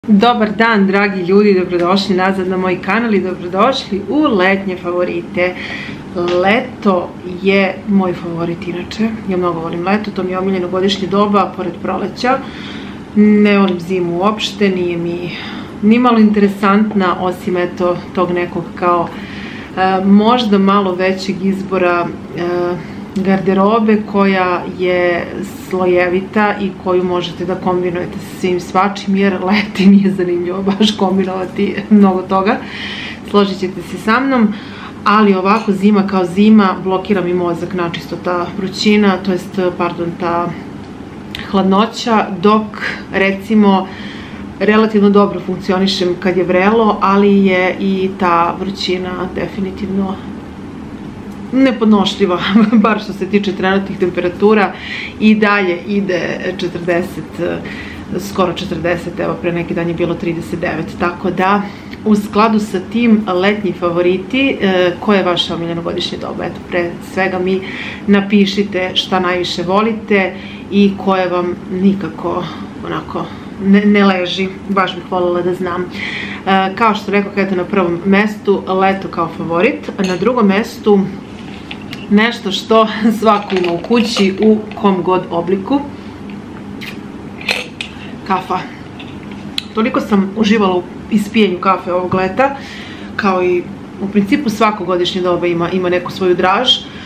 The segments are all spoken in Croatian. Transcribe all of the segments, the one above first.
Dobar dan, dragi ljudi, dobrodošli nazad na moj kanal i dobrodošli u letnje favorite. Leto je moj favorit inače, ja mnogo volim leto, to mi je omiljeno godišnje doba pored proleća. Ne volim zimu uopšte, nije mi ni malo interesantna, osim eto tog nekog kao možda malo većeg izbora garderobe koja je slojevita i koju možete da kombinujete sa svim svačim, jer leti nije zanimljivo baš kombinovati mnogo toga, složit ćete se sa mnom, ali ovako zima kao zima blokira mi mozak načisto ta vrućina, to jest, pardon, ta hladnoća, dok recimo relativno dobro funkcionišem kad je vrelo, ali je i ta vrućina definitivno nepodnošljiva, bar što se tiče trenutnih temperatura. I dalje ide 40, skoro 40, evo pre neki dan je bilo 39, tako da u skladu sa tim letnji favoriti, koje je vaše omiljeno godišnje doba? Eto, pre svega mi napišite šta najviše volite i koje vam nikako onako ne leži, baš bih voljela da znam. Kao što rekao, eto, na prvom mestu leto kao favorit, na drugom mestu nešto što svako ima u kući u kom god obliku, kafa. Toliko sam uživala u ispijenju kafe ovog leta, kao i u principu svako godišnje doba ima neku svoju draž.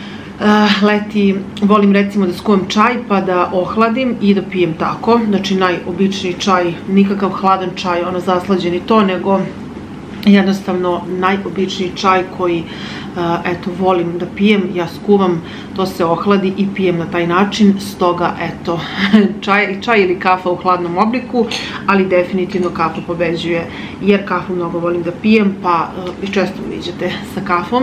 Leti volim recimo da skuvam čaj pa da ohladim i da pijem tako, znači najobičniji čaj, nikakav hladan čaj, ono zaslađeni to, nego jednostavno najobičniji čaj koji eto volim da pijem, ja skuvam, to se ohladi i pijem na taj način, stoga eto čaj ili kafa u hladnom obliku, ali definitivno kafa pobeđuje, jer kafu mnogo volim da pijem, pa i često me viđate sa kafom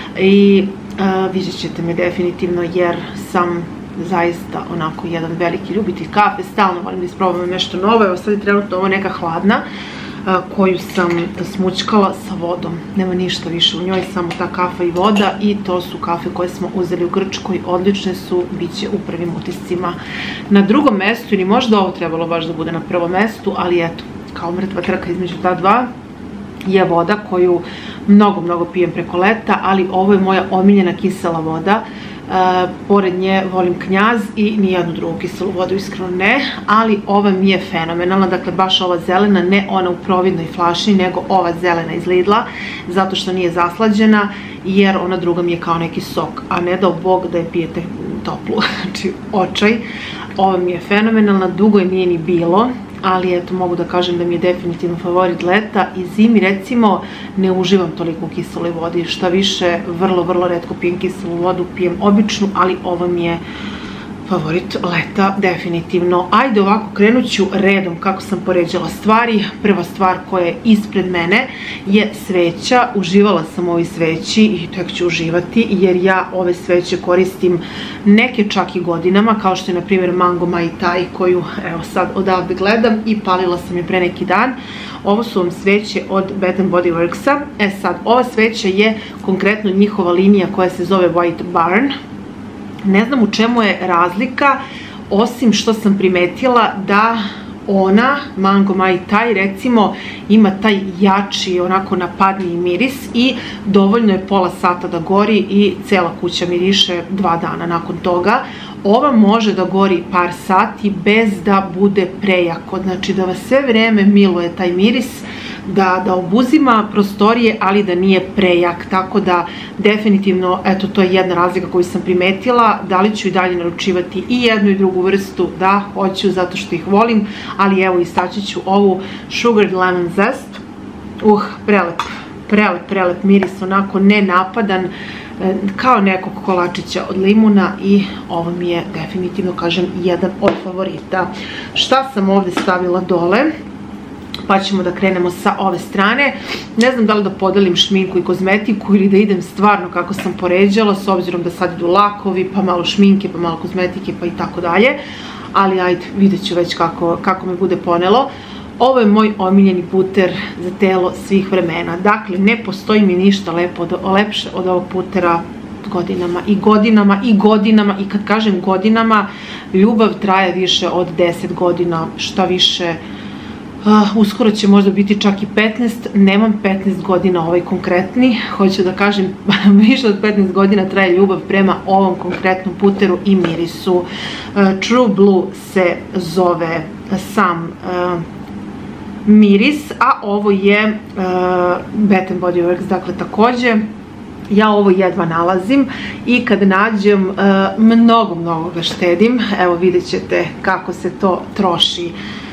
i vidjet ćete me definitivno, jer sam zaista onako jedan veliki ljubitelj kafe, stalno volim da isprobam nešto novo. Evo sad je trenutno ovo neka hladna koju sam smućkala sa vodom, nema ništa više u njoj, samo ta kafa i voda, i to su kafe koje smo uzeli u Grčkoj, odlične su, bit će u prvim utiscima. Na drugom mestu, ili možda ovo trebalo baš da bude na prvom mestu, ali eto, kao mrtva trka između ta dva, je voda koju mnogo pijem preko leta, ali ovo je moja omiljena kisela voda. Pored nje volim Knjaz i nijednu drugu kiselu vodu, iskreno ne, ali ova mi je fenomenalna, dakle baš ova zelena, ne ona u providnoj flaši, nego ova zelena iz Lidla, zato što nije zaslađena, jer ona druga mi je kao neki sok, a ne dao Bog da je pijete toplu, znači očaj. Ova mi je fenomenalna, dugo je nije ni bilo, ali eto mogu da kažem da mi je definitivno favorit leta. I zimi recimo ne uživam toliko u kiseloj vodi, šta više vrlo retko pijem kiselu vodu, pijem običnu, ali ovo mi je favorit leta definitivno. Ajde ovako, krenut ću redom kako sam poređala stvari. Prva stvar koja je ispred mene je sveća. Uživala sam u ovoj sveći i tek ću uživati, jer ja ove sveće koristim neke čak i godinama, kao što je na primjer Mango Mai Tai, koju evo sad odavde gledam i palila sam je pre neki dan. Ovo su vam sveće od Bath & Body Worksa. Sad, ova sveća je konkretno njihova linija koja se zove White Barn. Ne znam u čemu je razlika, osim što sam primetila da ona, Mango Mai Tai, recimo, ima taj jači, onako napadniji miris i dovoljno je pola sata da gori i cela kuća miriše 2 dana nakon toga. Ova može da gori par sati bez da bude prejako, znači da vas sve vreme miluje taj miris, da obuzima prostorije, ali da nije prejak, tako da definitivno, eto, to je jedna razlika koju sam primetila. Da li ću i dalje naručivati i jednu i drugu vrstu? Da, hoću, zato što ih volim, ali evo istaći ću ovu Sugared Lemon Zest. Prelep miris, onako nenapadan, kao nekog kolačića od limuna, i ovo mi je definitivno, kažem, jedan od favorita. Šta sam ovde stavila dole? Pa ćemo da krenemo sa ove strane. Ne znam da li da podelim šminku i kozmetiku ili da idem stvarno kako sam poređala, s obzirom da sad idu lakovi, pa malo šminke, pa malo kozmetike, pa i tako dalje. Ali ajde, vidjet ću već kako me bude ponelo. Ovo je moj omiljeni puter za telo svih vremena. Dakle, ne postoji mi ništa lepše od ovog putera godinama i godinama i godinama, i kad kažem godinama, ljubav traje više od 10 godina, šta više Uskoro će možda biti čak i 15, nemam 15 godina ovaj konkretni, hoću da kažem više od 15 godina traje ljubav prema ovom konkretnom puteru i mirisu. True Blue se zove sam miris, a ovo je Bath & Body Works, dakle takođe. Ja ovo jedva nalazim i kad nađem mnogo ga štedim. Evo vidjet ćete kako se to troši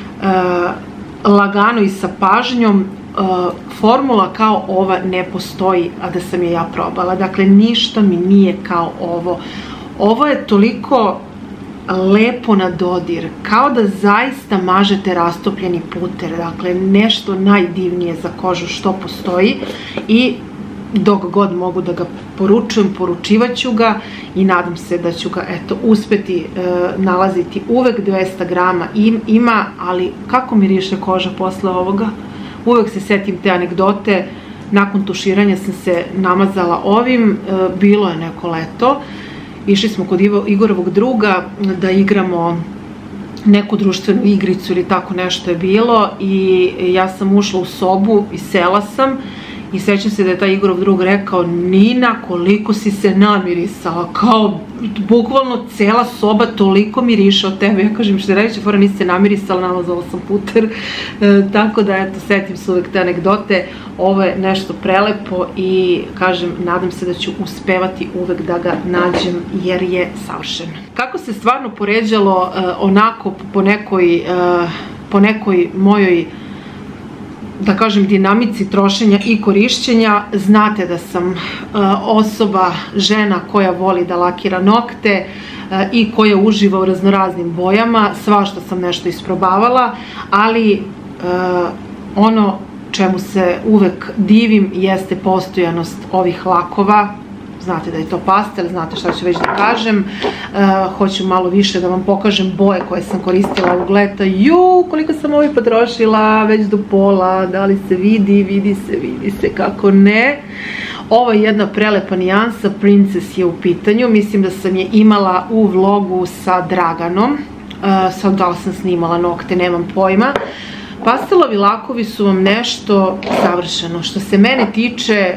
lagano i sa pažnjom. Formula kao ova ne postoji, a da sam je ja probala. Dakle, ništa mi nije kao ovo. Ovo je toliko lepo na dodir, kao da zaista mažete rastopljeni puter. Dakle, nešto najdivnije za kožu što postoji i dok god mogu da ga poručujem, poručivaću ga i nadam se da ću ga uspeti nalaziti uvek. 200 grama ima, ali kako miriše koža posle ovoga? Uvek se setim te anegdote. Nakon tuširanja sam se namazala ovim, bilo je neko leto, išli smo kod Igorovog druga da igramo neku društvenu igricu ili tako nešto je bilo i ja sam ušla u sobu i sela sam. I sećam se da je taj Igorov drug rekao: Nina, koliko si se namirisala, kao bukvalno cela soba toliko miriše od tebe. Ja kažem, što je reći, fora, nisi se namirisala, namazala sam puter. Tako da, eto, setim se uvek te anegdote. Ovo je nešto prelepo i, kažem, nadam se da ću uspevati uvek da ga nađem jer je savršen. Kako se stvarno poređalo onako po nekoj mojoj, da kažem, dinamici trošenja i korišćenja, znate da sam osoba, žena koja voli da lakira nokte i koja uživa u raznoraznim bojama. Svašta sam nešto isprobavala, ali ono čemu se uvek divim jeste postojanost ovih lakova. Znate da je to pastel, znate šta ću već da kažem. Hoću malo više da vam pokažem boje koje sam koristila ovog leta. Koliko sam ovih potrošila, već do pola. Da li se vidi? Vidi se, kako ne. Ovo je jedna prelepa nijansa, Princess je u pitanju. Mislim da sam je imala u vlogu sa Draganom. Sad da li sam snimala nokte, nemam pojma. Pastelovi lakovi su vam nešto savršeno. Što se mene tiče,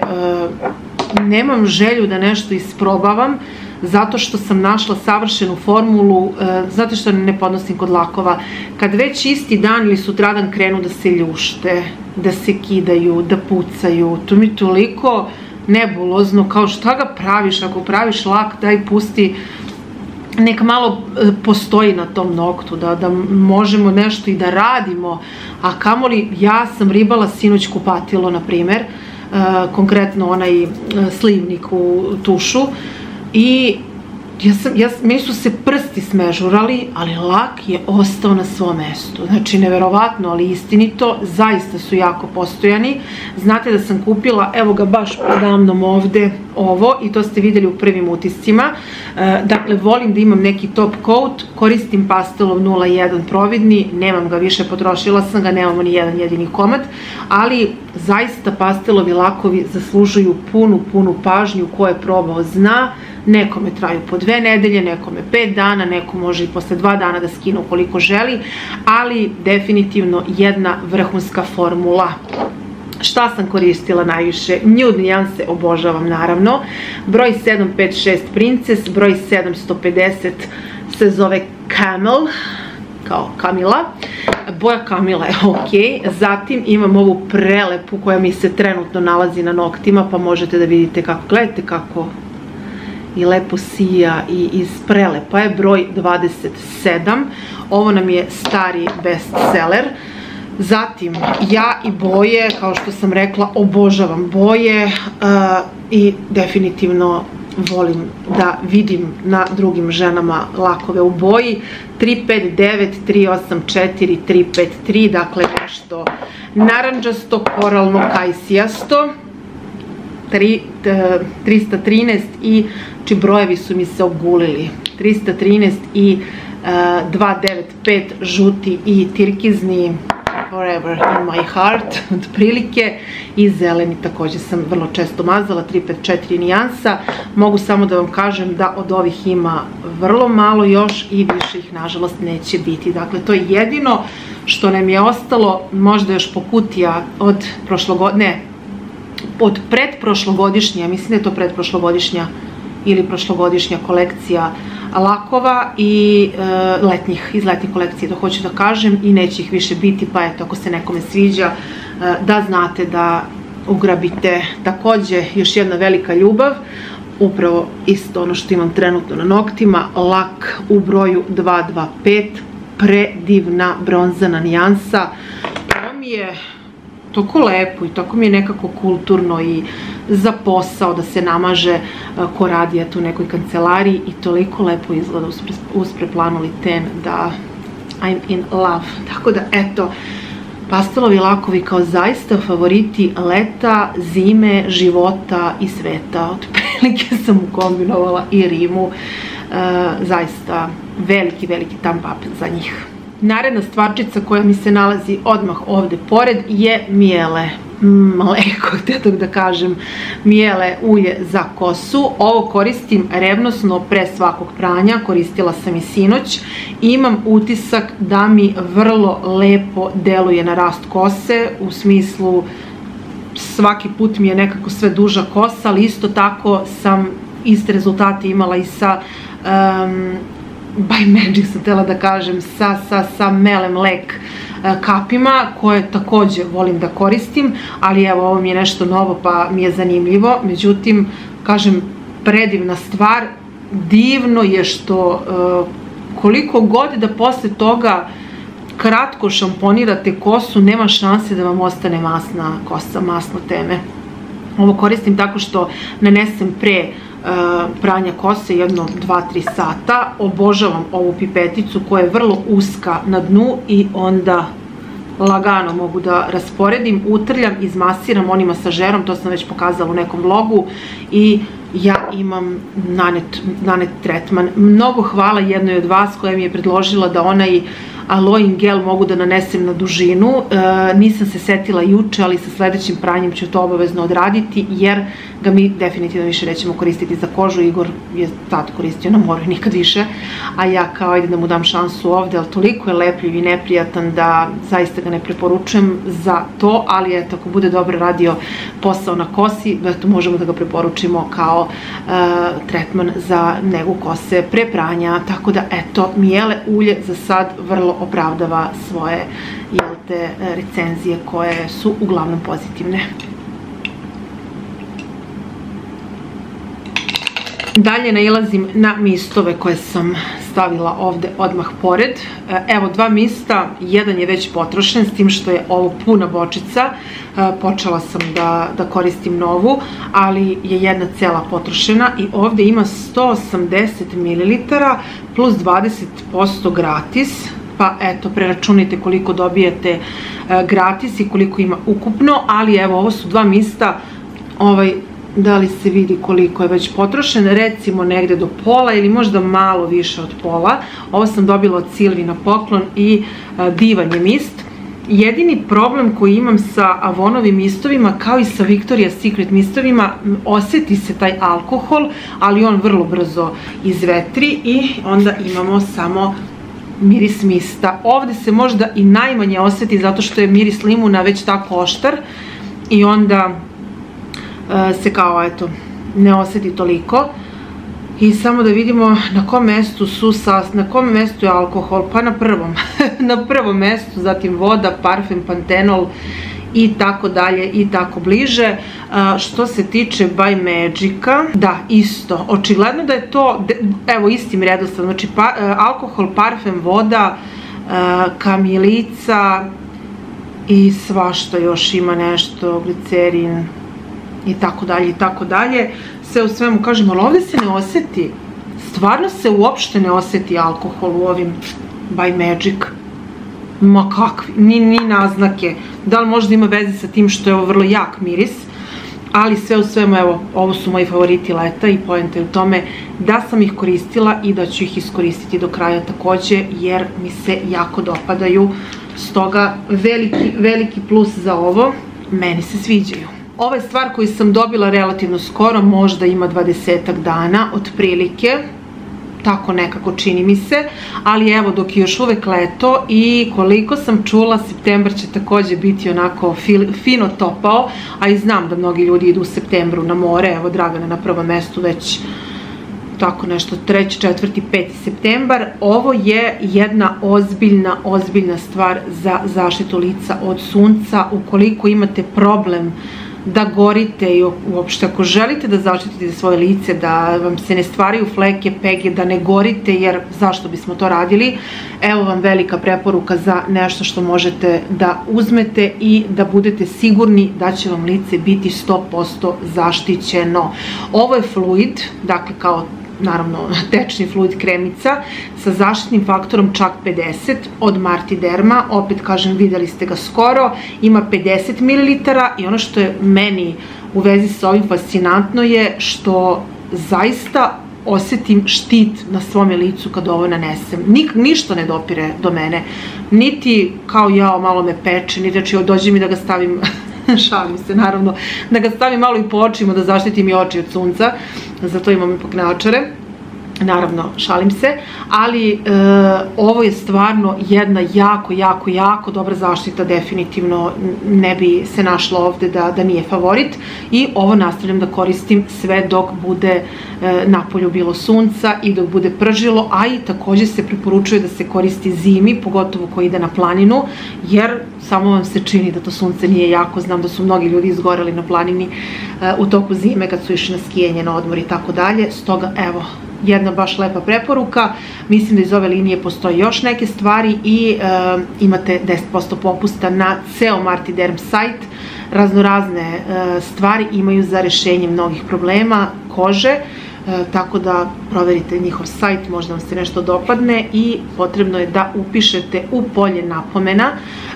nemam želju da nešto isprobavam, zato što sam našla savršenu formulu. Znate što ne podnosim kod lakova? Kad već isti dan ili sutradan krenu da se ljušte, da se kidaju, da pucaju, to mi toliko nebulozno, kao šta ga praviš? Ako praviš lak, daj pusti, nek malo postoji na tom noktu, da možemo nešto i da radimo, a kamoli, ja sam ribala sinoć kupatilo, na primer, konkretno onaj slivnik u tušu i meni su se prsti smežurali, ali lak je ostao na svom mestu. Znači, neverovatno, ali istinito, zaista su jako postojani. Znate da sam kupila, evo ga baš podamnom ovde, ovo, i to ste vidjeli u prvim utiscima. Dakle, volim da imam neki top coat, koristim pastelov 01 providni, nemam ga više, potrošila sam ga, nemamo ni jedan jedini komad, ali zaista pastelovi lakovi zaslužuju punu pažnju. Ko je probao zna. Nekome traju po 2 nedelje, nekome 5 dana, neko može i posle 2 dana da skine ukoliko želi, ali definitivno jedna vrhunska formula. Šta sam koristila najviše? Nude nijanse obožavam, naravno. Broj 756 Princess, broj 750 se zove Camel, kao Kamila. Boja Kamila je ok. Zatim imam ovu prelepu koja mi se trenutno nalazi na noktima, pa možete da vidite kako, gledajte kako i lepo sija i iz prelepa je, broj 27. Ovo nam je stari bestseller. Zatim, ja i boje, kao što sam rekla, obožavam boje i definitivno volim da vidim na drugim ženama lakove u boji. 359, 384, 353, dakle nešto naranđasto, koralno, kajsijasto. 313 i či brojevi su mi se ogulili. 313 i 295 žuti i tirkizni, Forever in my heart, otprilike, i zeleni također sam vrlo često mazala, 354 nijansa. Mogu samo da vam kažem da od ovih ima vrlo malo još i više ih nažalost neće biti. Dakle, to je jedino što nam je ostalo, možda još po kutija od pretprošlogodišnja, mislim da je to pretprošlogodišnja ili prošlogodišnja kolekcija lakova i iz letnjih kolekcije, to hoću da kažem, i neće ih više biti, pa eto, ako se nekome sviđa, da znate da ugrabite. Takođe, još jedna velika ljubav, upravo isto ono što imam trenutno na noktima, lak u broju 225, predivna bronzana nijansa. Ovo mi je toliko lepo i tako mi je nekako kulturno i za posao da se namaže ko radi u nekoj kancelariji i toliko lepo izgleda uz preplanuli ten da I'm in love. Tako da eto, pastelovi lakovi kao zaista favoriti leta, zime, života i sveta. Otprilike sam ukombinovala i rimu. Zaista veliki thumb up za njih. Naredna stvarčica koja mi se nalazi odmah ovde pored je Miele mleko, htjela da kažem, Miele ulje za kosu. Ovo koristim revnosno pre svakog pranja, koristila sam i sinoć. Imam utisak da mi vrlo lepo deluje na rast kose, u smislu svaki put mi je nekako sve duža kosa, ali isto tako sam iste rezultate imala i sa By Magic, sam htjela da kažem, sa Mele mlek kapima, koje takođe volim da koristim, ali evo, ovo mi je nešto novo pa mi je zanimljivo. Međutim, kažem, predivna stvar. Divno je što koliko god da posle toga kratko šamponirate kosu, nema šanse da vam ostane masna kosa, masno teme. Ovo koristim tako što nanesem pre pranja kose jedno 2-3 sata. Obožavam ovu pipeticu koja je vrlo uska na dnu i onda lagano mogu da rasporedim, utrljam, izmasiram onim masažerom, to sam već pokazala u nekom vlogu, i ja imam nanet tretman. Mnogo hvala jednoj od vas koja mi je predložila da onaj aloe gel mogu da nanesem na dužinu. Nisam se setila juče, ali sa sledećim pranjem ću to obavezno odraditi, jer ga mi definitivno više nećemo koristiti za kožu. Igor je tad koristio na moru i nikad više, a ja kao ajde da mu dam šansu ovde, ali toliko je lepljiv i neprijatan da zaista ga ne preporučujem za to, ali eto, ako bude dobro radio posao na kosi, eto, možemo da ga preporučimo kao tretman za negu kose pre pranja. Tako da eto, Miele ulje za sad vrlo opravdava svoje recenzije koje su uglavnom pozitivne. Dalje nailazim na mistove koje sam stavila ovde odmah pored. Evo, 2 mista, jedan je već potrošen, s tim što je ovo puna bočica. Počela sam da koristim novu, ali je jedna cela potrošena i ovde ima 180 ml plus 20% gratis. Pa eto, preračunite koliko dobijete gratis i koliko ima ukupno, ali evo, ovo su 2 mista, da li se vidi koliko je već potrošen, recimo negde do pola ili možda malo više od pola. Ovo sam dobila od Silvi na poklon i divan je mist. Jedini problem koji imam sa Avonovim mistovima, kao i sa Victoria's Secret mistovima, oseti se taj alkohol, ali on vrlo brzo izvetri i onda imamo samo miris mista. Ovde se možda i najmanje oseti zato što je miris limuna već tako oštar i onda se kao, eto, ne oseti toliko. I samo da vidimo na kom mestu na kom mestu je alkohol. Pa na prvom. Na prvom mestu, zatim voda, parfem, pantenol i tako dalje i tako bliže. Što se tiče By Magica, da, isto. Očigledno da je to, evo, istim redosledom. Znači, alkohol, parfem, voda, kamilica i svašta još ima nešto, glicerin i tako dalje i tako dalje. Sve u svemu, kažem, ali ovde se ne oseti, stvarno se uopšte ne oseti alkohol u ovim By Magic. Ma kakvi, ni naznake. Da li možda ima veze sa tim što je ovo vrlo jak miris, ali sve u svemu, evo, ovo su moji favoriti leta i poenta je u tome da sam ih koristila i da ću ih iskoristiti do kraja takođe, jer mi se jako dopadaju. Stoga veliki plus za ovo, meni se sviđaju. Ova je stvar koju sam dobila relativno skoro, možda ima 20-ak dana, otprilike. tako nekako čini mi se, ali evo dok je još uvek leto i koliko sam čula, septembar će takođe biti onako fino topao, a i znam da mnogi ljudi idu u septembru na more, evo Dragana na prvom mestu već tako nešto 3., 4., 5. septembar. Ovo je jedna ozbiljna stvar za zaštitu lica od sunca. Ukoliko imate problem da gorite i uopšte ako želite da zaštitite svoje lice, da vam se ne stvaraju fleke, pege, da ne gorite, jer zašto bismo to radili, evo vam velika preporuka za nešto što možete da uzmete i da budete sigurni da će vam lice biti 100% zaštićeno. Ovo je fluid, dakle kao naravno tečni fluid kremica sa zaštitnim faktorom čak 50 od Marti Derma, opet kažem videli ste ga skoro, ima 50 ml i ono što je meni u vezi sa ovim fascinantno je što zaista osetim štit na svome licu kad ovo nanesem. Ništa ne dopire do mene, niti kao jao malo me peče, niti znači dođe mi da ga stavim šalim se naravno, da ga stavim malo i po očima, da zaštitim i oči od sunca, zato imam ipak naočare, naravno šalim se, ali ovo je stvarno jedna jako dobra zaštita, definitivno ne bi se našla ovde da nije favorit i ovo nastavljam da koristim sve dok bude napolju bilo sunca i dok bude pržilo, a i takođe se preporučuje da se koristi zimi, pogotovo ko ide na planinu, jer samo vam se čini da to sunce nije jako, znam da su mnogi ljudi izgoreli na planini u toku zime kad su išli na skijanje, na odmor i tako dalje, stoga evo, jedna baš lepa preporuka. Mislim da iz ove linije postoje još neke stvari i imate 10% popusta na ceo Marti Derm sajt. Raznorazne stvari imaju za rešenje mnogih problema kože, tako da proverite njihov sajt, možda vam se nešto dopadne i potrebno je da upišete u polje napomena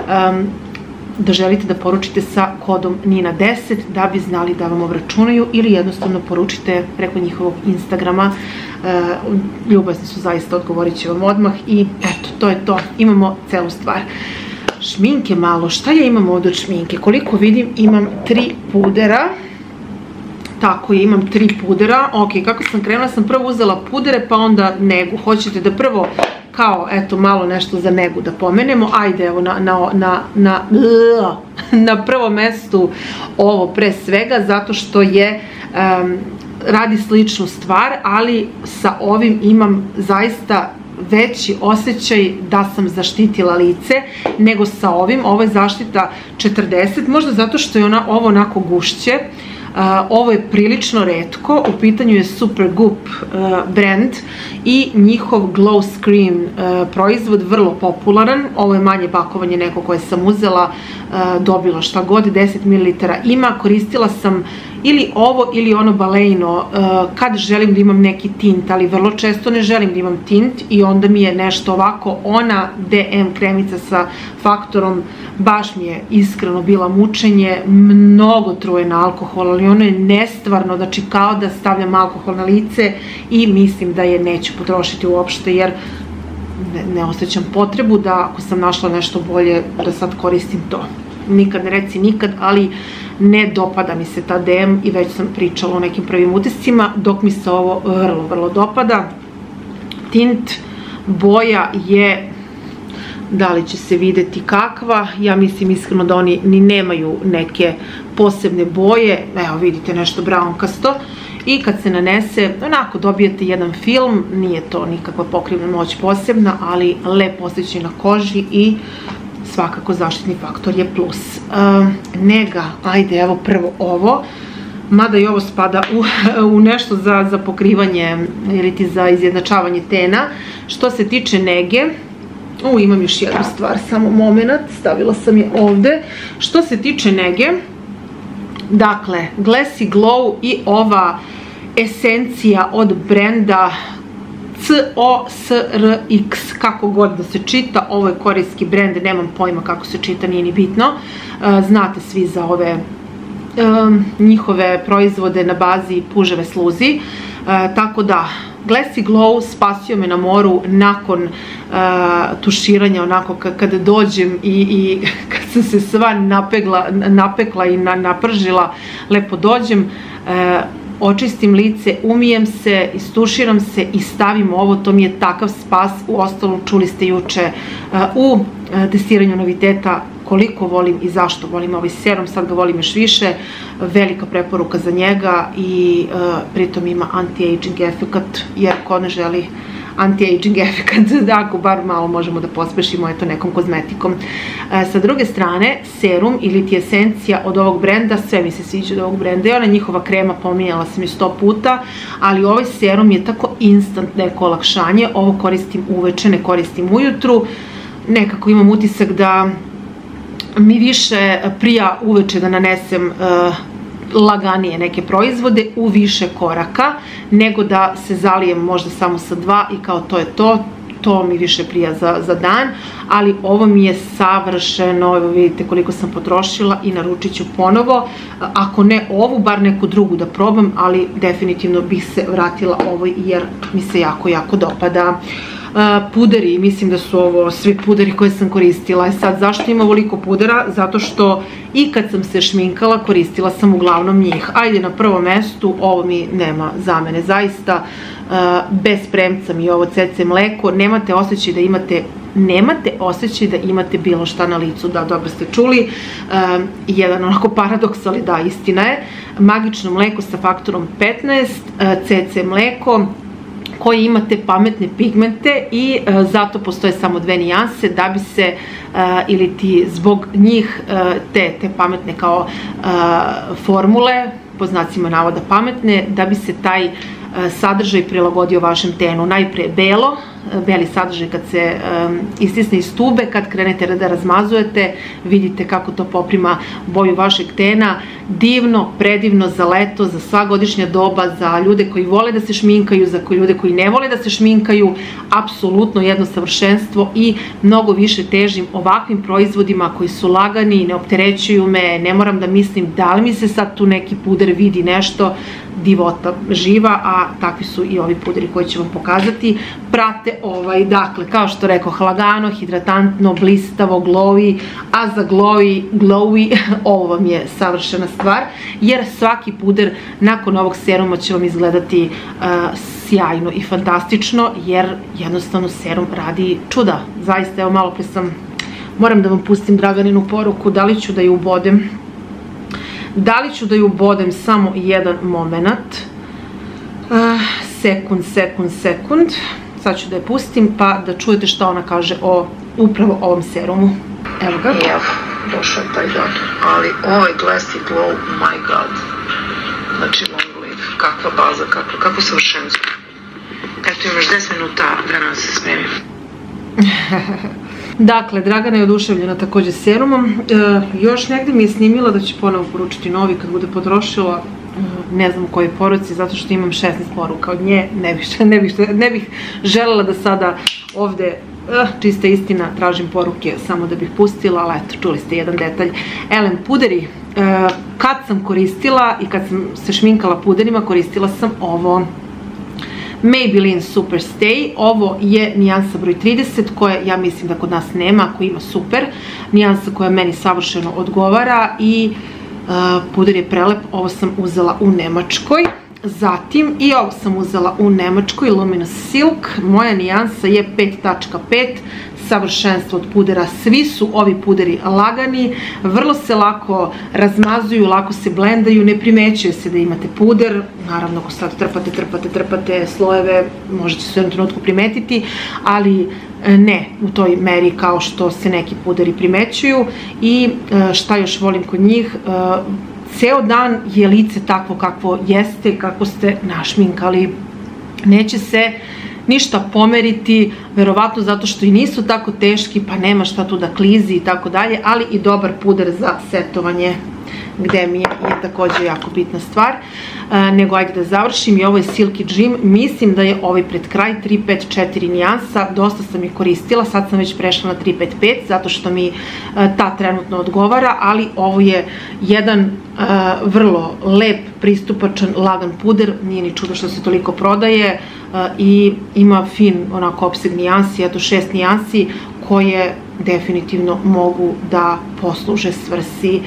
da želite da poručite sa kodom NINA10 da bi znali da vam obračunaju ili jednostavno poručite preko njihovog Instagrama. Ljubazni su zaista, odgovorit će vam odmah i eto, to je to. Imamo celu stvar. Šminke malo. Šta ja imam ovdje od šminke? Koliko vidim imam 3 pudera. Tako je, imam 3 pudera. Ok, kako sam krenula, sam prvo uzela pudere pa onda negu. Hoćete da prvo kao, eto, malo nešto za negu da pomenemo. Ajde, evo, na prvom mestu ovo pre svega, zato što je, radi sličnu stvar, ali sa ovim imam zaista veći osjećaj da sam zaštitila lice nego sa ovim. Ovo je zaštita 40, možda zato što je ovo onako gušće. Ovo je prilično retko, u pitanju je Supergoop brand i njihov Glow Screen proizvod, vrlo popularan. Ovo je manje pakovanje nego koje sam uzela, dobila šta god, 10 ml ima, koristila sam ili ovo ili ono balejno kad želim da imam neki tint, ali vrlo često ne želim da imam tint i onda mi je nešto ovako, ona DM kremica sa faktorom baš mi je iskreno bila mučenje, mnogo truje na alkohol, ali ono je nestvarno, znači kao da stavljam alkohol na lice i mislim da je neću potrošiti uopšte jer ne osjećam potrebu da ako sam našla nešto bolje da sad koristim to. Nikad ne reci nikad, ali ne dopada mi se ta DM i već sam pričala o nekim prvim utiscima, dok mi se ovo vrlo dopada. Tint, boja je, da li će se videti kakva, ja mislim iskreno da oni ni nemaju neke posebne boje, evo vidite nešto brownkasto i kad se nanese, onako dobijete jedan film, nije to nikakva pokrivna moć posebna, ali lep osjećaj na koži i svakako zaštitni faktor je plus. Nega, ajde evo prvo ovo, mada i ovo spada u nešto za pokrivanje ili ti za izjednačavanje tena. Što se tiče nege, imam još jednu stvar, samo moment, stavila sam je ovde. Što se tiče nege, dakle, Glassy Glow i ova esencija od brenda COSRX, kako god da se čita, ovo je korejski brend, nemam pojma kako se čita, nije ni bitno. Znate svi za ove njihove proizvode na bazi puževe sluzi, tako da Glassy Glow spasio me na moru nakon tuširanja, onako kada dođem i kad sam se sva napekla i napržila, lepo dođem, očistim lice, umijem se, istuširam se i stavim ovo, to mi je takav spas. Uostalom, čuli ste juče u testiranju noviteta koliko volim i zašto volim ovaj serum, sad ga volim još više, velika preporuka za njega i pritom ima anti-aging efekat, jer ko ne želi anti-aging efekat, da ako bar malo možemo da pospešimo eto nekom kozmetikom. Sa druge strane, serum ili ti esencija od ovog brenda, sve mi se sviđa od ovog brenda, i ona njihova krema pominjala sam je 100 puta, ali ovaj serum je tako instant neko olakšanje. Ovo koristim uveče, ne koristim ujutru, nekako imam utisak da mi više prija uveče da nanesem laganije neke proizvode u više koraka, nego da se zalijem možda samo sa 2 i kao to je to mi više prija za dan, ali ovo mi je savršeno. Evo vidite koliko sam potrošila i naručit ću ponovo, ako ne ovu, bar neku drugu da probam, ali definitivno bih se vratila ovoj jer mi se jako, jako dopada. Puderi, mislim da su ovo svi puderi koje sam koristila. Sad, zašto ima ovoliko pudera? Zato što i kad sam se šminkala koristila sam uglavnom njih. Ajde, na prvom mestu, ovo mi nema zamene, zaista bez premca mi je ovo CC mleko. Nemate osjećaj da imate bilo šta na licu. Da, dobro ste čuli, jedan onako paradoks, ali da, istina je. Magično mleko sa faktorom 15, CC mleko koji imate pametne pigmente i zato postoje samo 2 nijanse da bi se, ili ti zbog njih te pametne kao formule, po znacima navoda pametne, da bi se taj sadržaj prilagodio vašem tenu. Najprije beli sadržaj kad se istisne iz tube, kad krenete da razmazujete, vidite kako to poprima boju vašeg tena. Divno, predivno za leto, za sva godišnja doba, za ljude koji vole da se šminkaju, za ljude koji ne vole da se šminkaju, apsolutno jedno savršenstvo i mnogo više težim ovakvim proizvodima koji su lagani, ne opterećuju me, ne moram da mislim da li mi se sad tu neki puder vidi nešto, divota živa, a takvi su i ovi puderi koji ću vam pokazati. Prate ovaj, dakle, kao što rekoh, lagano, hidratantno, blistavo, glowy, a za glowy ovo vam je savršena stvar, jer svaki puder nakon ovog seruma će vam izgledati sjajno i fantastično, jer jednostavno serum radi čuda. Zaista, evo malo pre sam, moram da vam pustim Draganinu poruku, da li ću da ju ubodem samo jedan moment, sekund, sad ću da je pustim pa da čujete šta ona kaže o upravo ovom serumu. Evo ga. Evo, došao je taj datum, ali ovaj Glassy Glow, my god, znači long live, kakva baza, kako savršenstvo. Eto, imaš 10 minuta vremena da se spremim. Dakle, Dragana je oduševljena također serumom. Još negdje mi je snimila da će ponovo poručiti novi kad bude potrošila, ne znam u kojoj poruci, zato što imam 16 poruka od nje. Ne bih željela da sada ovdje, čista istina, tražim poruke samo da bih pustila, ali eto, čuli ste jedan detalj. Elem, puderi, kad sam koristila i kad sam se šminkala puderima, koristila sam ovo. Maybelline Super Stay, ovo je nijansa broj 30 koje ja mislim da kod nas nema, ako ima super, nijansa koja meni savršeno odgovara i puder je prelep. Ovo sam uzela u Nemačkoj, zatim i ovo sam uzela u Nemačkoj, Luminous Silk, moja nijansa je 5.5, savršenstvo od pudera. Svi su ovi puderi lagani, vrlo se lako razmazuju, lako se blendaju, ne primećuje se da imate puder. Naravno, ako sad trpate slojeve, možete se u jednom trenutku primetiti, ali ne u toj meri kao što se neki puderi primećuju. I šta još volim kod njih, ceo dan je lice takvo kakvo jeste, kako ste našminkali. Neće se ništa pomeriti, verovatno zato što i nisu tako teški, pa nema šta tu da klizi i tako dalje, ali i dobar puder za setovanje, gde mi je također jako bitna stvar. Nego ajde da završim, i ovo je Silky Dream, mislim da je ovaj pred kraj 354 nijansa, dosta sam je koristila, sad sam već prešla na 355 zato što mi ta trenutno odgovara, ali ovo je jedan vrlo lep, pristupačan, lagan puder, nije ni čudo što se toliko prodaje i ima fin onako opseg nijansi, eto 6 nijansi koje definitivno mogu da posluže svrsi.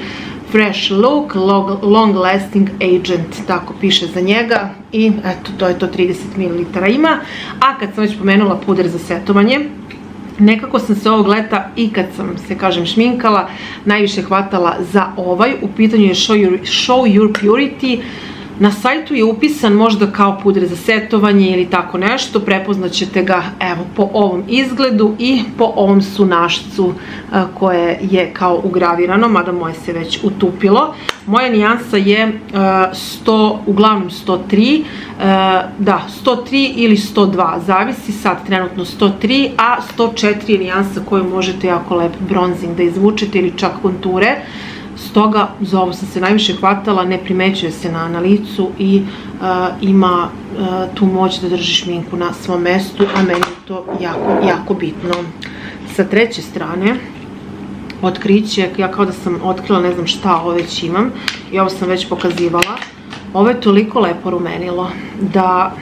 Fresh Look Long Lasting Agent, tako piše za njega i eto, to je to, 30 ml ima. A kad sam već pomenula puder za setovanje, nekako sam se ovog leta i kad sam se, kažem, šminkala, najviše hvatala za ovaj. U pitanju je Show Your Purity. Na sajtu je upisan možda kao puder za setovanje ili tako nešto. Prepoznaćete ga, evo, po ovom izgledu i po ovom sunašcu koje je kao ugravirano, mada moje se već utupilo. Moja nijansa je uglavnom 103, da, 103 ili 102, zavisi, sad trenutno 103, a 104 je nijansa koju možete jako lep bronzing da izvučete ili čak konture. Stoga za ovo sam se najviše hvatala, ne primećuje se na licu i ima tu moć da drži šminku na svom mestu, a meni je to jako, jako bitno. Sa treće strane, otkriće, ja kao da sam otkrila ne znam šta ovo već imam i ovo sam već pokazivala. Ovo je toliko lepo rumenilo da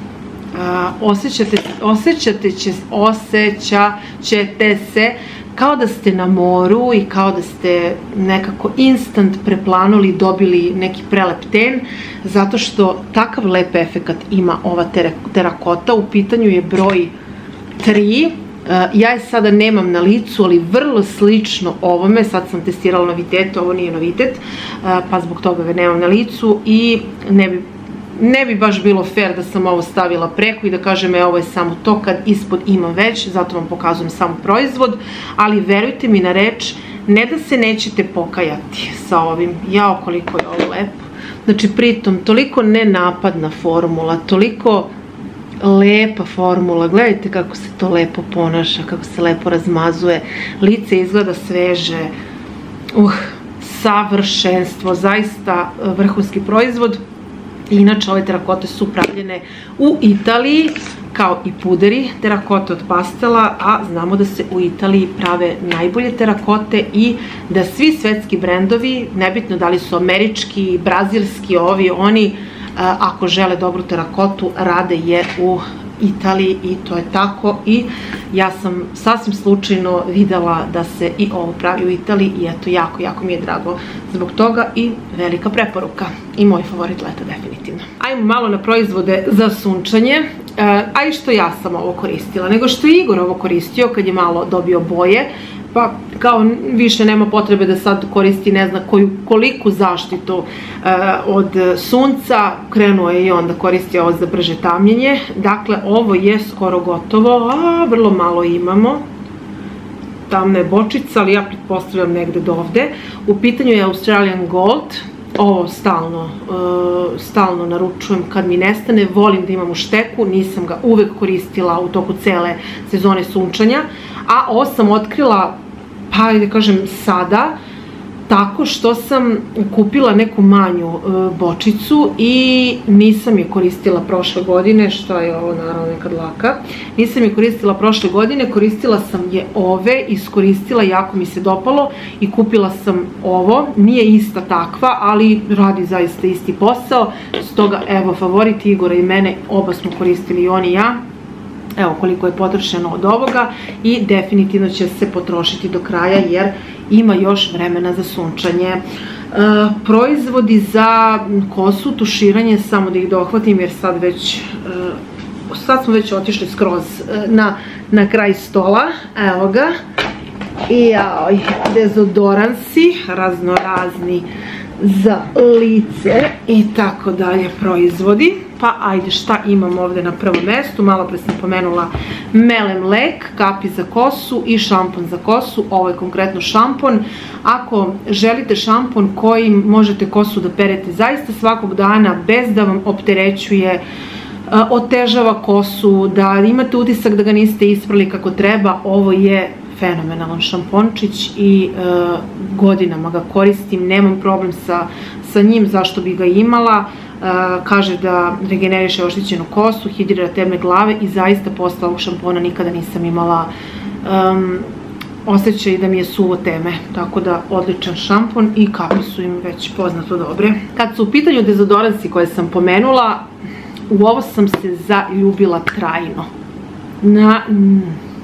osjećate se kao da ste na moru i kao da ste nekako instant preplanuli, dobili neki prelep ten, zato što takav lep efekat ima ova terakota. U pitanju je broj 3. Ja je sada nemam na licu, ali vrlo slično ovome. Sad sam testirala novitet, ovo nije novitet, pa zbog toga ga nemam na licu i ne bi baš bilo fair da sam ovo stavila preko i da kažem ovo je samo to, kad ispod imam već, zato vam pokazujem samo proizvod, ali verujte mi na reč, ne da se nećete pokajati sa ovim. Jao, koliko je ovo lepo. Znači, pritom, toliko nenapadna formula, toliko lepa formula, gledajte kako se to lepo ponaša, kako se lepo razmazuje, lice izgleda sveže, savršenstvo, zaista vrhunski proizvod. Inače, ove terakote su pravljene u Italiji, kao i puderi, terakote od pastela, a znamo da se u Italiji prave najbolje terakote i da svi svetski brendovi, nebitno da li su američki, brazilski, ovi, oni, ako žele dobru terakotu, rade je u Italiji i to je tako. I ja sam sasvim slučajno videla da se i ovo pravi u Italiji i eto, jako, jako mi je drago zbog toga i velika preporuka i moj favorit leta definitivno. Ajmo malo na proizvode za sunčanje, a i što ja sam ovo koristila, nego što je Igor ovo koristio kad je malo dobio boje, pa kao više nema potrebe da sad koristi ne zna koliku zaštitu od sunca, krenuo je i onda koristi ovo za brže tamljenje. Dakle, ovo je skoro gotovo, a vrlo malo imamo. Tamna je bočica, ali ja pretpostavljam negde do ovde. U pitanju je Australian Gold. Ovo stalno naručujem kad mi nestane, volim da imam u šteku, nisam ga uvek koristila u toku cele sezone sunčanja, a ovo sam otkrila, pa da kažem sada, tako što sam kupila neku manju bočicu i nisam je koristila prošle godine. Šta je ovo, naravno neka dlaka, nisam je koristila prošle godine, koristila sam je ove, iskoristila, jako mi se dopalo i kupila sam ovo. Nije ista takva, ali radi zaista isti posao, stoga evo, favorit Igora i mene, oba smo koristili i on i ja. Evo koliko je potrošeno od ovoga i definitivno će se potrošiti do kraja jer ima još vremena za sunčanje. Proizvodi za kosu, tuširanje, samo da ih dohvatim jer sad smo već otišli skroz na kraj stola. Evo ga. I dezodoransi, raznorazni za lice i tako dalje proizvodi. Pa ajde, šta imam ovde na prvom mestu? Malo pre sam pomenula Melem lek, kapi za kosu i šampon za kosu. Ovo je konkretno šampon. Ako želite šampon kojim možete kosu da perete zaista svakog dana bez da vam opterećuje, otežava kosu, da imate utisak da ga niste isprali kako treba, ovo je fenomenalan šampončić i godinama ga koristim, nemam problem sa njim, zašto bi ga imala. Kaže da regeneriše oštećenu kosu, hidrira teme glave i zaista posle ovog šampona nikada nisam imala osjećaj da mi je suvo teme, tako da odličan šampon i kapi su im već poznato dobre. Kad su u pitanju dezodoransi koje sam pomenula, u ovo sam se zaljubila trajno.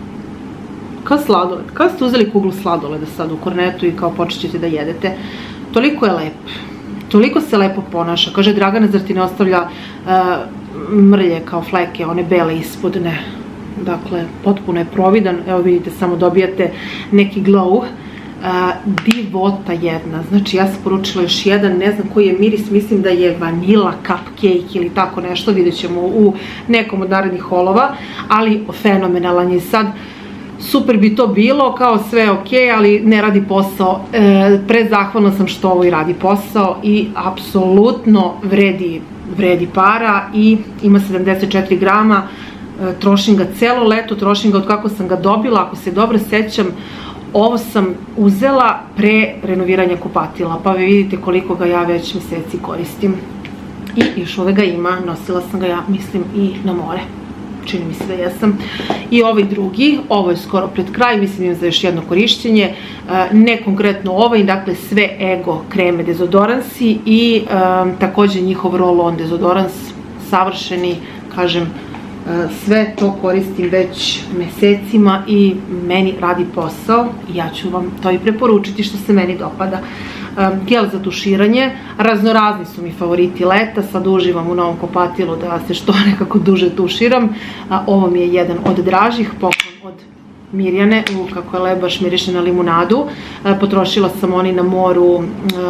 Kao sladoled, kao ste uzeli kuglu sladoleda sad u kornetu i kao počet ćete da jedete. toliko je lep, toliko se lepo ponaša. Kaže, Dragana, zar ti ne ostavlja mrlje kao fleke, one bele ispod? Ne. Dakle, potpuno je providan. Evo vidite, samo dobijate neki glow. Divota jedna. Znači, ja sam poručila još jedan, ne znam koji je miris, mislim da je vanila cupcake ili tako nešto, vidjet ćemo u nekom od narednih holova, ali fenomenalan je. Sad, super bi to bilo, kao sve ok, ali ne radi posao. Prezahvalna sam što ovo i radi posao i apsolutno vredi para i ima 74 grama. Trošim ga celo leto, trošim ga od kako sam ga dobila. Ako se dobro sećam, ovo sam uzela pre renoviranja kupatila, pa vi vidite koliko ga ja već meseci koristim. I još ove ga ima, nosila sam ga ja, mislim, i na more. Čini mi se da jesam. I ovaj drugi, ovo je skoro pred kraj, mislim za još jedno korišćenje, ne konkretno ovaj, dakle sve Ego kreme dezodoransi i također njihov roll-on dezodorans, savršeni, kažem, sve to koristim već mesecima i meni radi posao i ja ću vam to i preporučiti što se meni dopada. Gel za tuširanje, raznorazni su mi favoriti leta, sad uživam u novom kupatilu da se što nekako duže tuširam. Ovo mi je jedan od dražih, poklon od Mirjane, kako je lep, baš miriše na limunadu. Potrošila sam oni na moru,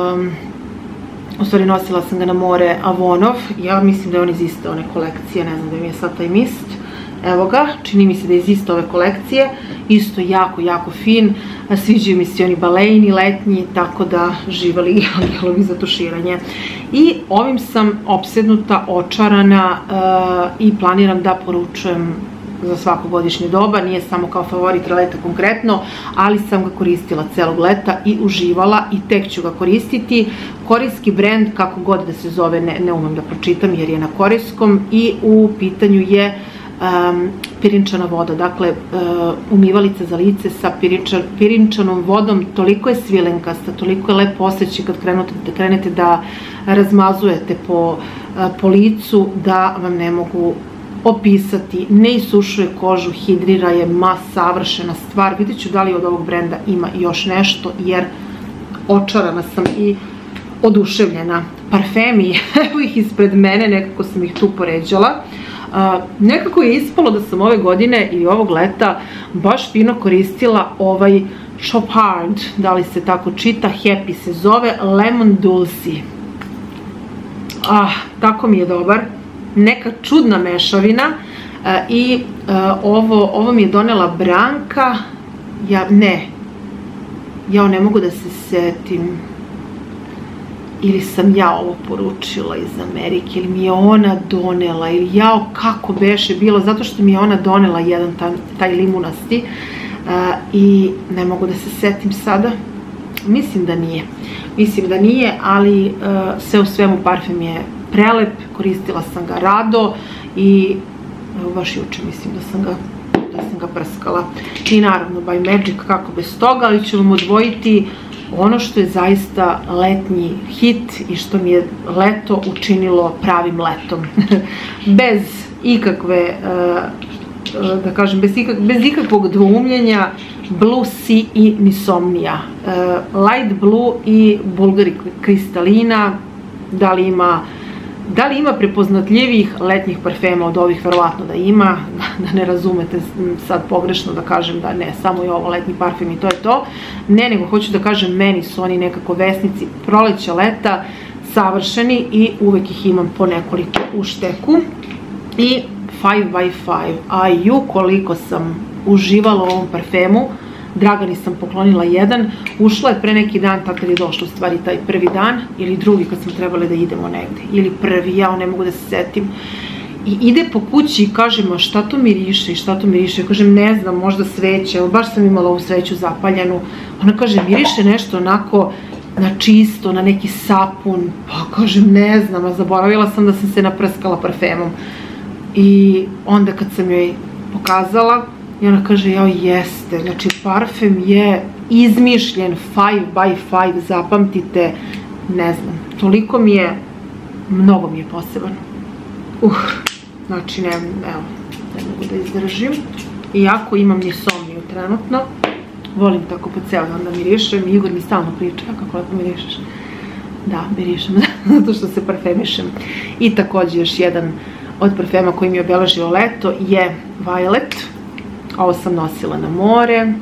u stvari nosila sam ga na more Avonov, ja mislim da je on iz iste one kolekcije, ne znam da mi je sad taj mist, evo ga, čini mi se da je iz iste ove kolekcije, isto jako fin, sviđaju mi se oni balejni, letnji, tako da živali gelovi za tuširanje. I ovim sam opsednuta, očarana i planiram da poručujem za svako godišnje doba, nije samo kao favorit leta konkretno, ali sam ga koristila celog leta i uživala i tek ću ga koristiti. Korejski brend, kako god da se zove, ne umem da pročitam jer je na korejskom i u pitanju je pirinčana voda, dakle umivalica za lice sa pirinčanom vodom, toliko je svilenkasta, toliko je lepo osjećaj kad krenete da razmazujete po licu da vam ne mogu opisati, ne isušuje kožu, hidrira je, savršena stvar. Vidjet ću da li od ovog brenda ima još nešto jer očarana sam i oduševljena. Parfemi, evo ih ispred mene, nekako sam ih tu poređala. Nekako je ispalo da sam ove godine ili ovog leta baš fino koristila ovaj Shop Hard, da li se tako čita, Happy se zove, Lemon Dulci. Tako mi je dobar. Neka čudna mešavina i ovo mi je donela Branka, ja ne mogu da se setim, ili sam ja ovo poručila iz Amerike, ili mi je ona donela, ili jao kako beše bilo, zato što mi je ona donela jedan taj limunasti i ne mogu da se setim sada. Mislim da nije, ali sve u svemu parfem je prelep, koristila sam ga rado i evo baš juče mislim da sam ga prskala. I naravno By Magic, kako bez toga, ali ću vam odvojiti ono što je zaista letnji hit i što mi je leto učinilo pravim letom. Bez ikakve, da kažem, bez ikakvog dvoumljenja, Blue Sea i Nisomnia. Light Blue i Bulgari kristalina, da li ima prepoznatljivih letnjih parfema od ovih? Verovatno da ima, da ne razumete sad pogrešno da kažem da ne, samo je ovo letnji parfem i to je to. Ne, nego hoću da kažem, meni su oni nekako vesnici proleća, leta, savršeni i uvek ih imam po nekoliko u šteku. I 5x5, koliko sam uživala u ovom parfemu. Dragani sam poklonila jedan, ušla je pre neki dan, tako da je došlo u stvari taj prvi dan, ili drugi kad smo trebali da idemo negde, ili prvi, ja ne mogu da se setim. I ide po kući i kaže, ma šta to miriše i šta to miriše, kažem ne znam, možda sveće, evo baš sam imala ovu sveću zapaljenu, ona kaže miriše nešto onako na čisto, na neki sapun, pa kažem ne znam, a zaboravila sam da sam se naprskala parfemom. I onda kad sam joj pokazala, i ona kaže, jao jeste, znači parfem je izmišljen, 5x5, zapamtite, ne znam, toliko mi je, mnogo mi je poseban. Znači ne mogu da izdržim. Iako imam nisomniju trenutno, volim tako po ceo dan da mirišem, Igor mi stalno priča, kako lepo mirišeš. Da, mirišem zato što se parfemišem. I također još jedan od parfema koji mi je obeležio leto je Violet. Ovo sam nosila na more.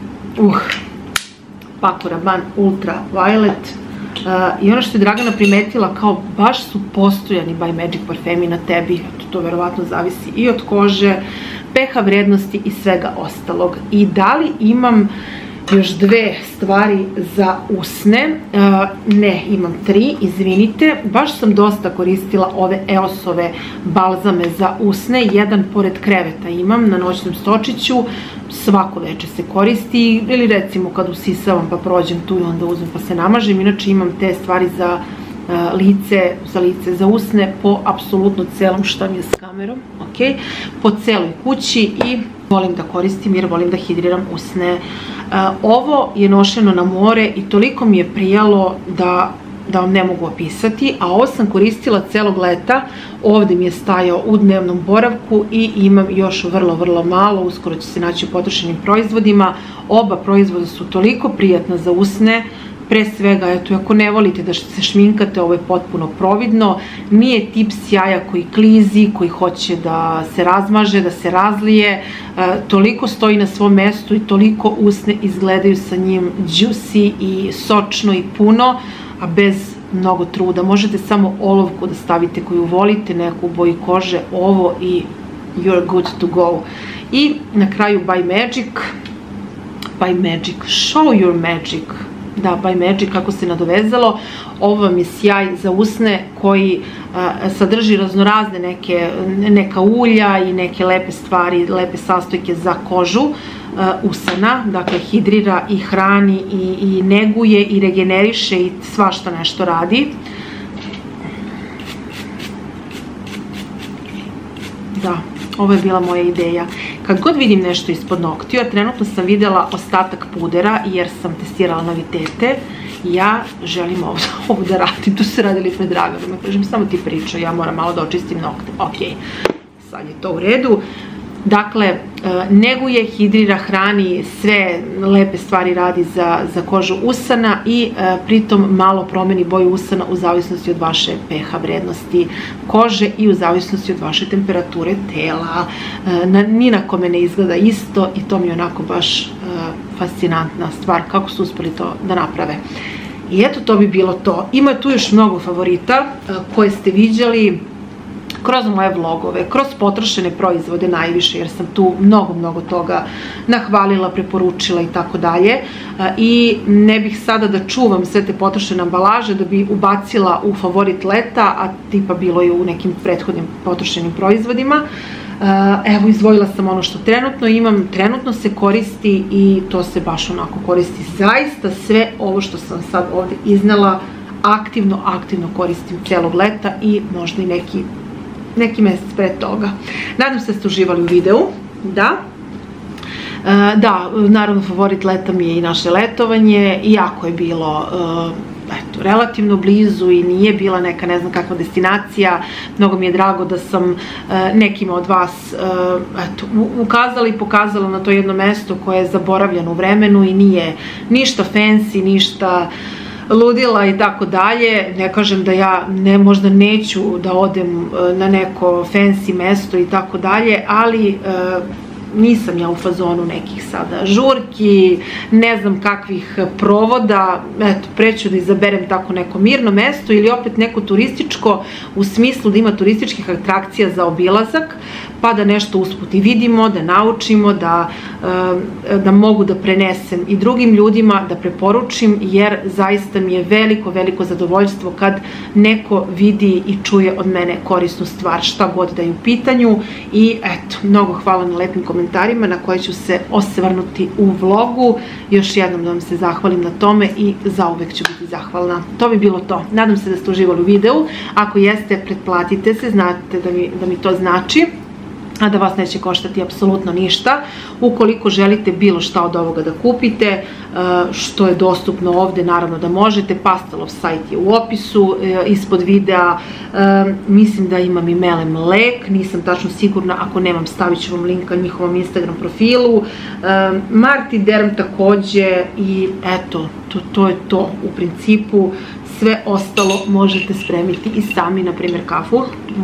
Paco Rabanne Ultra Violet. I ono što je Dragana primetila, kao baš su postojani By Magic parfemi na tebi. To verovatno zavisi i od kože, pH vrednosti i svega ostalog. I da li imam još dve stvari za usne? Ne, imam tri, izvinite. Baš sam dosta koristila ove EOS-ove balzame za usne. Jedan pored kreveta imam na noćnom stočiću. Svako veče se koristi. Ili recimo kad usisavam pa prođem tu i onda uzmem pa se namažem. Inače imam te stvari za lice, za usne po apsolutno celom, šta mi je s kamerom, ok, po celoj kući i volim da koristim jer volim da hidriram usne. Ovo je nošeno na more i toliko mi je prijalo da vam ne mogu opisati, a ovo sam koristila celog leta, ovdje mi je stajao u dnevnom boravku i imam još vrlo malo, uskoro će se naći u potrošenim proizvodima. Oba proizvoda su toliko prijatna za usne. Pre svega, eto, ako ne volite da se šminkate, ovo je potpuno providno. Nije tip sjaja koji klizi, koji hoće da se razmaže, da se razlije. Toliko stoji na svom mestu i toliko usne izgledaju sa njim juicy i sočno i puno, a bez mnogo truda. Možete samo olovku da stavite koju volite, neku boju kože, ovo i you're good to go. I na kraju By Magic, show your magic. Da, By Magic, kako se nadovezalo. Ovo vam je sjaj za usne koji sadrži raznorazne neka ulja i neke lepe stvari, lepe sastojke za kožu usana. Dakle, hidrira i hrani i neguje i regeneriše i svašta nešto radi. Da, ovo je bila moja ideja. Kad god vidim nešto ispod noktiju, a trenutno sam vidjela ostatak pudera jer sam testirala novitete, ja želim ovo da radim. Tu se radili pred Draganom. Kažem, samo ti pričao, ja moram malo da očistim nokte. Ok, sad je to u redu. Dakle, neguje, hidrira, hrani, sve lepe stvari radi za kožu usana i pritom malo promeni boju usana u zavisnosti od vaše pH vrednosti kože i u zavisnosti od vaše temperature tela. Ni na kome ne izgleda isto i to mi je onako baš fascinantna stvar kako su uspeli to da naprave. I eto, to bi bilo to. Ima tu još mnogo favorita koje ste viđali kroz moje vlogove, kroz potrošene proizvode najviše, jer sam tu mnogo toga nahvalila, preporučila i tako dalje. I ne bih sada da čuvam sve te potrošene ambalaže da bi ubacila u favorit leta, a tipa bilo je u nekim prethodnim potrošenim proizvodima. Evo, izdvojila sam ono što trenutno imam, trenutno se koristi i to se baš onako koristi. Zaista sve ovo što sam sad ovdje iznela aktivno koristim celog leta i možda i neki mjesec pre toga. Nadam se da ste uživali u videu. Da, naravno favorit leta mi je i naše letovanje, iako je bilo relativno blizu i nije bila neka ne znam kakva destinacija. Mnogo mi je drago da sam nekima od vas ukazala i pokazala na to jedno mesto koje je zaboravljeno u vremenu i nije ništa fancy, ništa ludila i tako dalje. Ne kažem da ja možda neću da odem na neko fancy mesto i tako dalje, ali nisam ja u fazonu nekih sada žurki, ne znam kakvih provoda. Eto, preću da izaberem tako neko mirno mesto ili opet neko turističko, u smislu da ima turističkih atrakcija za obilazak, pa da nešto usput i vidimo, da naučimo, da mogu da prenesem i drugim ljudima, da preporučim, jer zaista mi je veliko zadovoljstvo kad neko vidi i čuje od mene korisnu stvar, šta god da je u pitanju. I eto, mnogo hvala na lepim komentarima na koje ću se osvrnuti u vlogu. Još jednom da vam se zahvalim na tome i zauvek ću biti zahvalna. To bi bilo to. Nadam se da ste uživali u videu. Ako jeste, pretplatite se, znate da mi to znači, a da vas neće koštati apsolutno ništa. Ukoliko želite bilo šta od ovoga da kupite, što je dostupno ovdje, naravno da možete. Pastelov sajt je u opisu ispod videa. Mislim da imam i Melem lek, nisam tačno sigurna, ako nemam stavit ću vam link na njihovom Instagram profilu. Marti Derm također i eto, to je to u principu. sve ostalo možete spremiti i sami, na primjer kafu.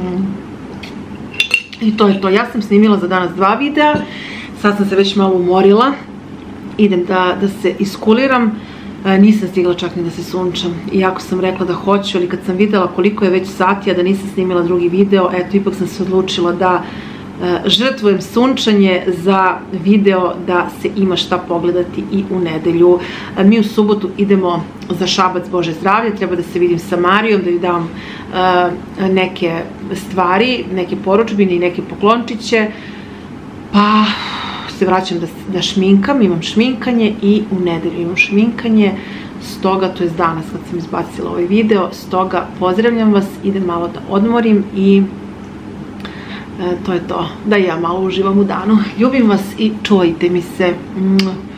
I to je to. Ja sam snimila za danas 2 videa. Sad sam se već malo umorila. Idem da se iskuliram. Nisam stigla čak ni da se sunčam. Iako sam rekla da hoću, ali kad sam videla koliko je već sati, a da nisam snimila drugi video, eto, ipak sam se odlučila da žrtvujem sunčanje za video da se ima šta pogledati i u nedelju. Mi u subotu idemo za Šabac Bože zdravlje, treba da se vidim sa Marijom, da joj dam neke stvari, neke porudžbine i neke poklončiće, pa se vraćam da šminkam, imam šminkanje i u nedelju imam šminkanje, stoga, to je danas kad sam izbacila ovaj video, stoga pozdravljam vas, idem malo da odmorim i to je to, da ja malo uživam u danu. Ljubim vas i čuvajte mi se.